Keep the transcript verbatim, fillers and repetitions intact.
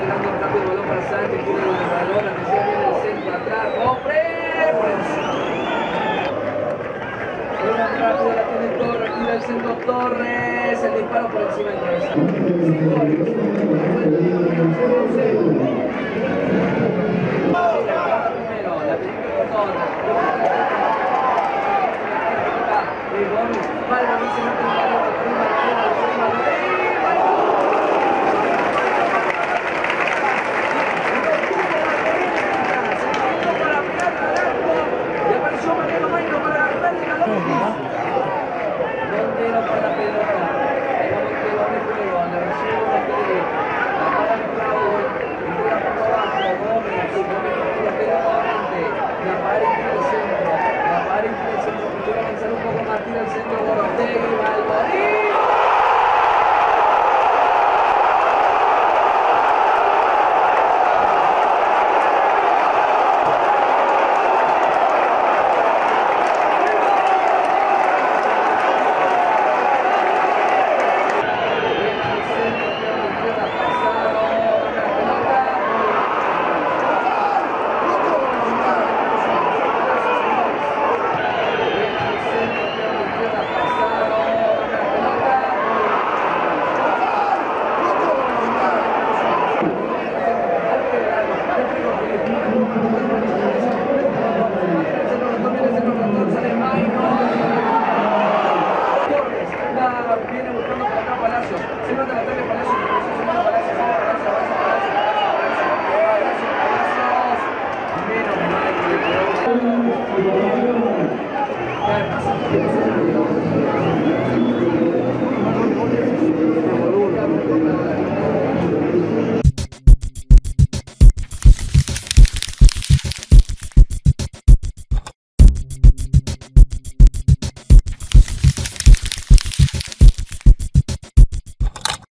llegando rápido el balón para Sánchez, tiene el balón, atención, viene el centro atrás, ¡hombre! Juega rápido, la tiene Torres, tira el centro Torres, el disparo por encima del travesaño.